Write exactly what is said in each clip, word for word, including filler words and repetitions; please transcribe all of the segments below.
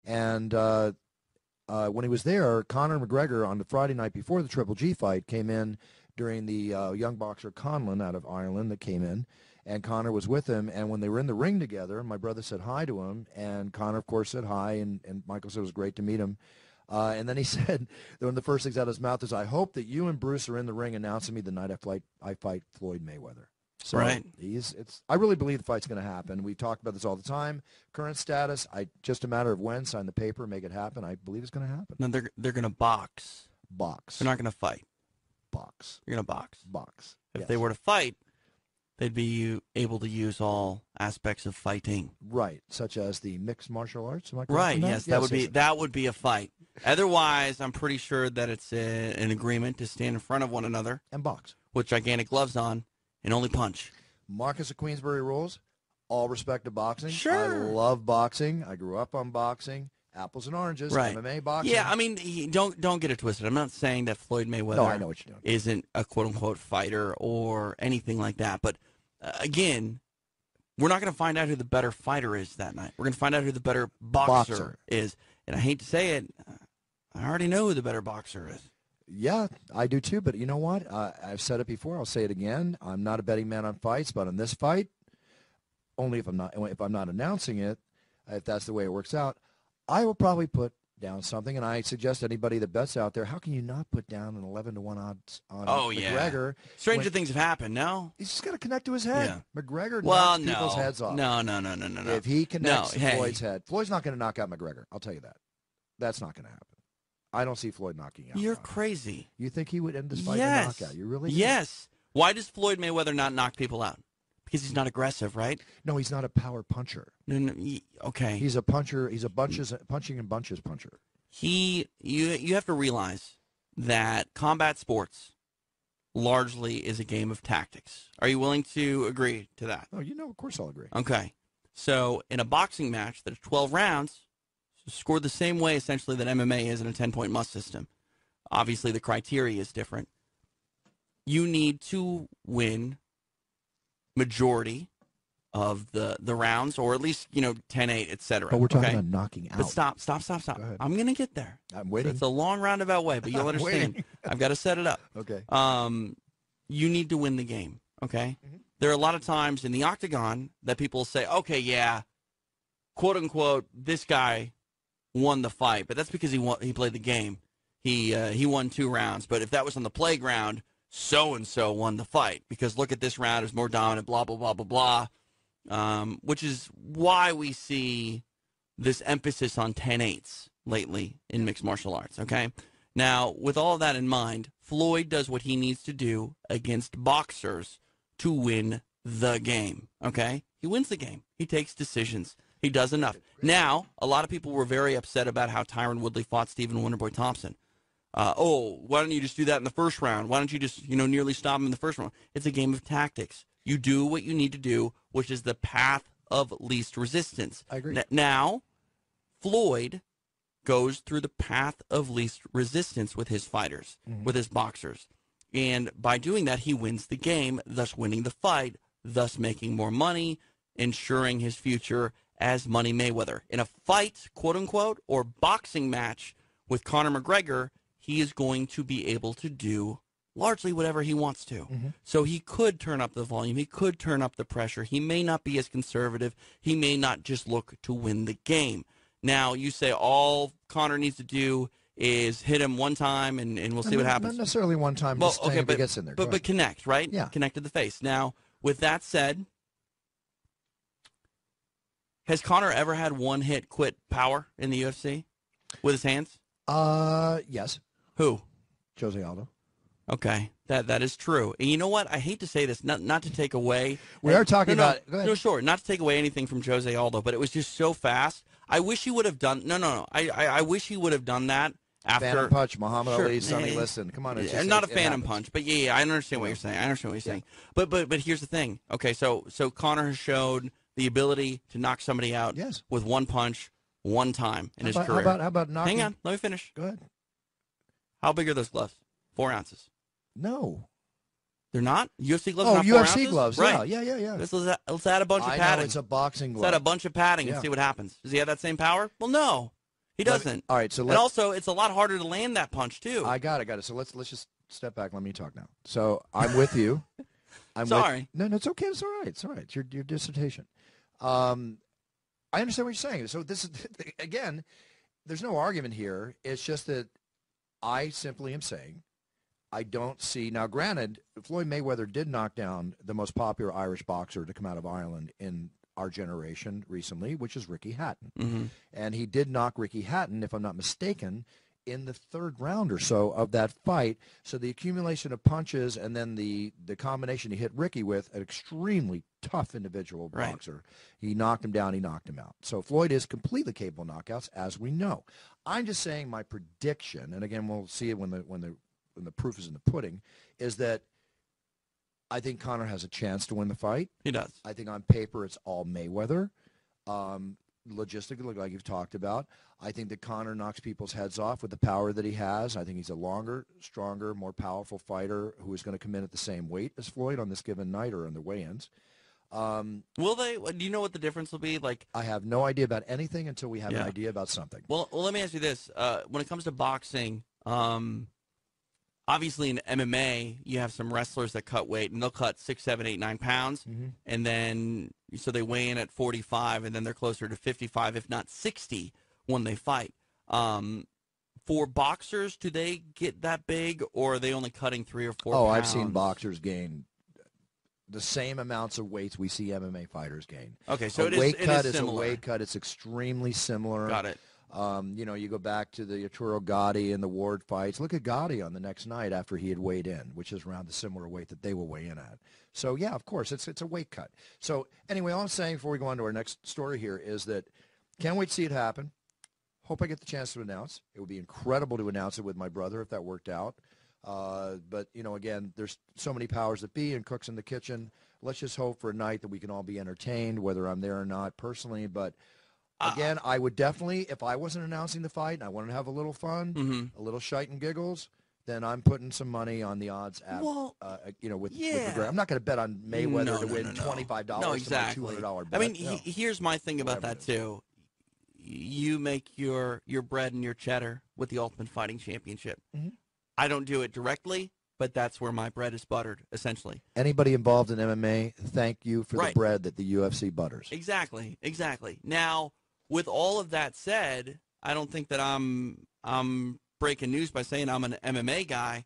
And uh, uh, when he was there, Conor McGregor on the Friday night before the Triple G fight came in during the uh, young boxer Conlon out of Ireland that came in. And Conor was with him, and when they were in the ring together, my brother said hi to him, and Conor, of course, said hi, and, and Michael said it was great to meet him. Uh, and then he said, one of the first things out of his mouth is, I hope that you and Bruce are in the ring announcing me the night I fight, I fight Floyd Mayweather. So right. he's, it's, I really believe the fight's going to happen. We talk about this all the time. Current status, I just a matter of when, sign the paper, make it happen. I believe it's going to happen. No, they're, they're going to box. Box. They're not going to fight. Box. They're going to box. Box. If yes. they were to fight, they'd be able to use all aspects of fighting. Right, such as the mixed martial arts. Am I correct right, in that? yes, that yes, would yes, be yes. that would be a fight. Otherwise, I'm pretty sure that it's a, an agreement to stand in front of one another and box with gigantic gloves on and only punch. Marcus of Queensbury rules. All respect to boxing. Sure. I love boxing. I grew up on boxing. Apples and oranges. Right. M M A boxing. Yeah, I mean, he, don't don't get it twisted. I'm not saying that Floyd Mayweather no, I know what you're doing. isn't a quote-unquote fighter or anything like that. But, uh, again, we're not going to find out who the better fighter is that night. We're going to find out who the better boxer, Boxer. is. And I hate to say it, I already know who the better boxer is. Yeah, I do too. But you know what? Uh, I've said it before. I'll say it again. I'm not a betting man on fights, but on this fight, only if I'm not if I'm not announcing it, if that's the way it works out, I will probably put down something. And I suggest anybody that bets out there, how can you not put down an eleven to one odds on oh, McGregor? Yeah. Stranger when, things have happened, no? He's just got to connect to his head. Yeah. McGregor well, knocks no. people's heads off. No, no, no, no, no, no. If he connects no, to hey. Floyd's head, Floyd's not going to knock out McGregor. I'll tell you that. That's not going to happen. I don't see Floyd knocking out. You're Conor. crazy. You think he would end this fight yes. in a knockout? You really? Yes. Do? Why does Floyd Mayweather not knock people out? Because he's not aggressive, right? No, he's not a power puncher. No, no. He, okay. He's a puncher. He's a bunches punching in bunches puncher. He, you, you have to realize that combat sports largely is a game of tactics. Are you willing to agree to that? Oh, you know, of course I'll agree. Okay. So in a boxing match that is twelve rounds, scored the same way essentially that M M A is in a ten-point must system. Obviously, the criteria is different. You need to win majority of the, the rounds, or at least, you know, ten eight, et cetera. But we're talking okay? about knocking out. But stop, stop, stop, stop. I'm going to get there. I'm waiting. So it's a long roundabout way, but you'll I'm understand. waiting. I've got to set it up. Okay. Um, you need to win the game, okay? Mm-hmm. There are a lot of times in the octagon that people say, okay, yeah, quote unquote, this guy won the fight, but that's because he won, he played the game. He uh, he won two rounds. But if that was on the playground, so and so won the fight because look at this round is more dominant. Blah blah blah blah blah. Um, which is why we see this emphasis on ten eights lately in mixed martial arts. Okay. Now, with all of that in mind, Floyd does what he needs to do against boxers to win the game. Okay. He wins the game. He takes decisions. He does enough. Now, a lot of people were very upset about how Tyron Woodley fought Stephen Wonderboy Thompson. Uh, oh, why don't you just do that in the first round? Why don't you just, you know, nearly stop him in the first round? It's a game of tactics. You do what you need to do, which is the path of least resistance. I agree. N- now, Floyd goes through the path of least resistance with his fighters, mm-hmm. with his boxers. And by doing that, he wins the game, thus winning the fight, thus making more money, ensuring his future as Money Mayweather. In a fight, quote-unquote, or boxing match with Conor McGregor, he is going to be able to do largely whatever he wants to. Mm-hmm. So he could turn up the volume. He could turn up the pressure. He may not be as conservative. He may not just look to win the game. Now, you say all Conor needs to do is hit him one time, and, and we'll see not, what happens. Not necessarily one time, well, just okay, but, gets in there. But, but connect, right? Yeah. Connect to the face. Now, with that said, has Conor ever had one-hit quit power in the U F C with his hands? Uh, yes. Who? Jose Aldo. Okay, that that is true. And you know what? I hate to say this, not not to take away. We are talking no, no, about. Go ahead. No, sure, not to take away anything from Jose Aldo, but it was just so fast. I wish he would have done. No, no, no. I I, I wish he would have done that after. Phantom punch, Muhammad sure. Ali, Sonny Liston. Come on, it's just, not it, a phantom it punch, but yeah, yeah, I understand what you're saying. I understand what you're saying. Yeah. But but but here's the thing. Okay, so so Conor has showed the ability to knock somebody out yes. with one punch, one time in how his about, career. How about how about knocking? Hang on, let me finish. Go ahead. How big are those gloves? Four ounces. No. They're not? U F C gloves Oh, not U F C four gloves. Right. Yeah, yeah, yeah, yeah. Let's, let's, let's add a bunch of I padding. know it's a boxing glove. Let's add a bunch of padding yeah. and see what happens. Does he have that same power? Well, no. He Let me- doesn't. all right, so and let, also, it's a lot harder to land that punch too. I got it, got it. So let's let's just step back. Let me talk now. So I'm with you. I'm Sorry. With, no, no, it's okay. It's all right. It's all right. It's your your dissertation. Um, I understand what you're saying. So this is again, there's no argument here. It's just that I simply am saying I don't see now. Granted, Floyd Mayweather did knock down the most popular Irish boxer to come out of Ireland in our generation recently, which is Ricky Hatton, mm-hmm. and he did knock Ricky Hatton, if I'm not mistaken, in the third round or so of that fight. So the accumulation of punches and then the the combination he hit Ricky with, an extremely tough individual Right. boxer. He knocked him down, he knocked him out. So Floyd is completely capable of knockouts, as we know. I'm just saying my prediction, and again we'll see it when the when the when the proof is in the pudding, is that I think Conor has a chance to win the fight. He does. I think on paper it's all Mayweather. Um, logistically, like you've talked about, I think that Conor knocks people's heads off with the power that he has. I think he's a longer, stronger, more powerful fighter who is going to come in at the same weight as Floyd on this given night or in the weigh-ins. Um, Will they? Do you know what the difference will be? Like, I have no idea about anything until we have Yeah. an idea about something. well, well, let me ask you this: uh, when it comes to boxing, um, obviously in M M A, you have some wrestlers that cut weight, and they'll cut six, seven, eight, nine pounds, Mhm. and then so they weigh in at forty-five, and then they're closer to fifty-five, if not sixty, when they fight. Um, for boxers, do they get that big, or are they only cutting three or four? Oh, pounds? I've seen boxers gain the same amounts of weights we see M M A fighters gain. Okay, so a it is, weight it cut is a similar. weight cut. It's extremely similar. Got it. Um, you know, you go back to the Arturo Gotti and the Ward fights. Look at Gotti on the next night after he had weighed in, which is around the similar weight that they will weigh in at. So, yeah, of course, it's it's a weight cut. So, anyway, all I'm saying before we go on to our next story here is that can't wait to see it happen. Hope I get the chance to announce. It would be incredible to announce it with my brother if that worked out. Uh, but, you know, again, there's so many powers that be and cooks in the kitchen. Let's just hope for a night that we can all be entertained, whether I'm there or not personally. But again, I would definitely, if I wasn't announcing the fight and I wanted to have a little fun, Mm-hmm. a little shite and giggles, then I'm putting some money on the odds app. Well, uh, you know, with, yeah. with McGregor. I'm not going to bet on Mayweather No, to no, win no, no. twenty-five dollars No, to my exactly. two hundred dollars I bet. mean, No. he, here's my thing about Whatever that it is. too. You make your your bread and your cheddar with the Ultimate Fighting Championship. Mhm. I don't do it directly, but that's where my bread is buttered, essentially. Anybody involved in M M A, thank you for Right. the bread that the U F C butters. Exactly, exactly. Now, with all of that said, I don't think that I'm I'm breaking news by saying I'm an M M A guy.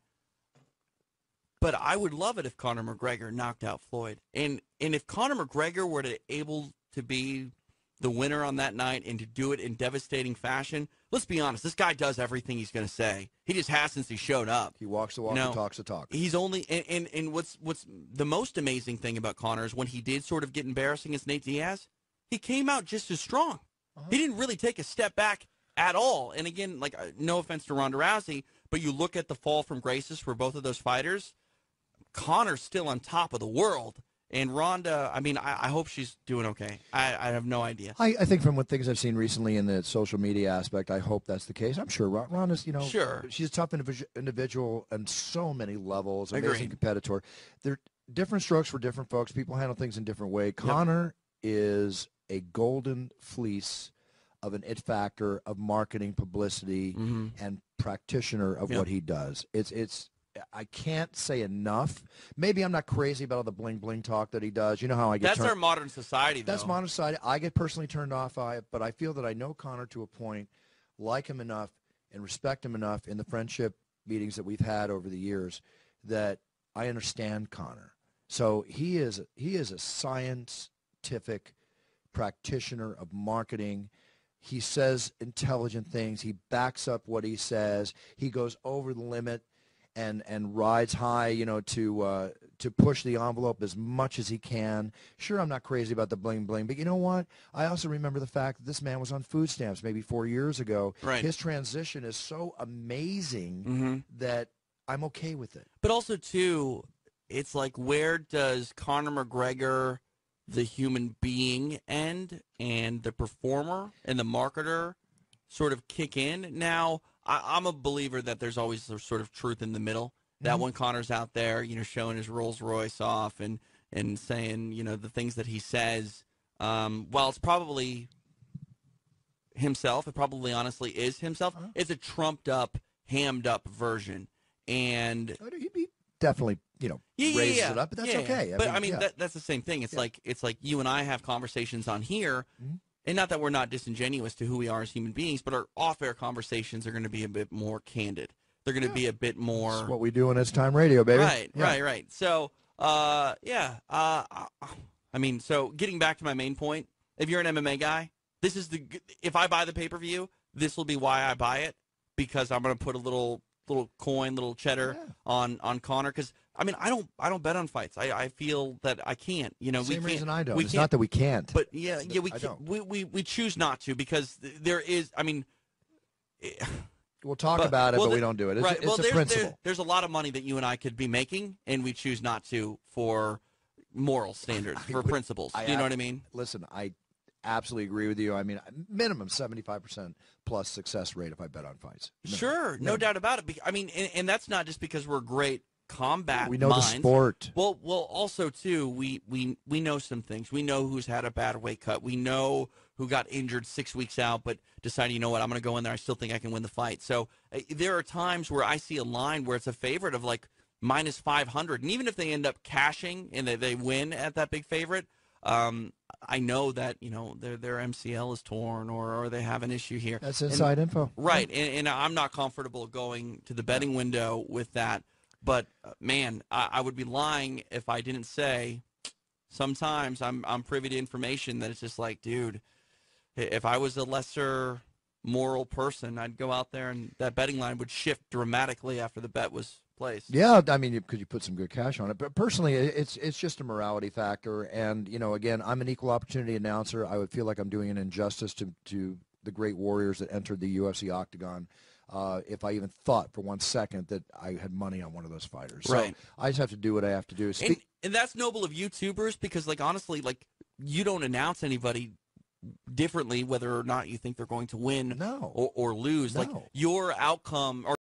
But I would love it if Conor McGregor knocked out Floyd, and and if Conor McGregor were to able to be the winner on that night and to do it in devastating fashion. Let's be honest, this guy does everything he's going to say. He just has since he showed up. He walks the walk, You know, he talks the talk. He's only and, and and what's what's the most amazing thing about Conor is when he did sort of get embarrassing against Nate Diaz, he came out just as strong. Uh-huh. He didn't really take a step back at all. And again, like uh, no offense to Ronda Rousey, but you look at the fall from graces for both of those fighters. Conor's still on top of the world. And Ronda, I mean, I, I hope she's doing okay. I, I have no idea. I, I think from what things I've seen recently in the social media aspect, I hope that's the case. I'm sure Ron- Ronda's, you know, Sure. she's a tough individu- individual on so many levels, amazing Agreed. competitor. They're different strokes for different folks. People handle things in different ways. Conor is a golden fleece of an it factor of marketing, publicity, Mm-hmm. and practitioner of Yep. what he does. It's it's I can't say enough. Maybe I'm not crazy about all the bling bling talk that he does. You know how I get That's turned- our modern society, though. that's modern society. I get personally turned off by it, but I feel that I know Conor to a point, like him enough, and respect him enough in the friendship meetings that we've had over the years that I understand Conor. So he is he is a scientific practitioner of marketing. He says intelligent things. He backs up what he says. He goes over the limit and and rides high, you know, to uh, to push the envelope as much as he can. Sure, I'm not crazy about the bling bling, but you know what? I also remember the fact that this man was on food stamps maybe four years ago. Right. His transition is so amazing Mm-hmm. that I'm okay with it. But also, too, it's like, where does Conor McGregor, the human being, end and the performer and the marketer sort of kick in? Now, I, I'm a believer that there's always a sort of truth in the middle. That Mhm. when Conor's out there, you know, showing his Rolls Royce off and, and saying, you know, the things that he says, um, while it's probably himself. It probably honestly is himself. Uh-huh. It's a trumped up, hammed up version. And He definitely, you know, yeah, raises yeah, yeah. it up, but that's yeah, okay. Yeah. I but mean, I mean, yeah. that, that's the same thing. It's Yeah. like it's like you and I have conversations on here, mm-hmm. and not that we're not disingenuous to who we are as human beings, but our off-air conversations are going to be a bit more candid. They're going to Yeah. be a bit more. That's what we do on It's Time Radio, baby. Right, yeah. right, right. So, uh, yeah. Uh, I mean, so getting back to my main point, if you're an M M A guy, this is the. If I buy the pay-per-view, this will be why I buy it, because I'm going to put a little little coin, little cheddar Yeah. on on Conor, because I mean, I don't I don't bet on fights. I, I feel that I can't. You know, Same we can't, reason I don't. We It's can't, not that we can't. But yeah, yeah, we I can't, don't. we, we we choose not to, because there is. I mean. We'll talk But- about it, well, but we the- don't do it. It's, right. it's well, a there's, principle. there- there's a lot of money that you and I could be making, and we choose not to for moral standards, I for would- principles. I Do you know ab- what I mean? Listen, I absolutely agree with you. I mean, minimum seventy-five percent plus success rate if I bet on fights. Minimum. Sure, no Minimum. doubt about it. Bec- I mean, and, and that's not just because we're great combat We know minds. the sport. Well, well, also too, we, we we know some things. We know who's had a bad weight cut. We know who got injured six weeks out, but decided, you know what, I'm going to go in there. I still think I can win the fight. So uh, there are times where I see a line where it's a favorite of like minus five hundred, and even if they end up cashing and they, they win at that big favorite, um, I know that, you know, their their M C L is torn, or or they have an issue here. That's And- inside info. Right, and, and I'm not comfortable going to the betting window with that. But uh, man, I, I would be lying if I didn't say sometimes I'm I'm privy to information that it's just like, dude, i- if I was a lesser moral person, I'd go out there and that betting line would shift dramatically after the bet was placed. Yeah, I mean, because you put some good cash on it. But personally, it- it's it's just a morality factor. And, you know, again, I'm an equal opportunity announcer. I would feel like I'm doing an injustice to, to the great warriors that entered the U F C octagon uh, if I even thought for one second that I had money on one of those fighters. So Right. I just have to do what I have to do. And, Speak- and that's noble of YouTubers, because, like, honestly, like, you don't announce anybody differently whether or not you think they're going to win no. or, or lose. Like, No. your outcome or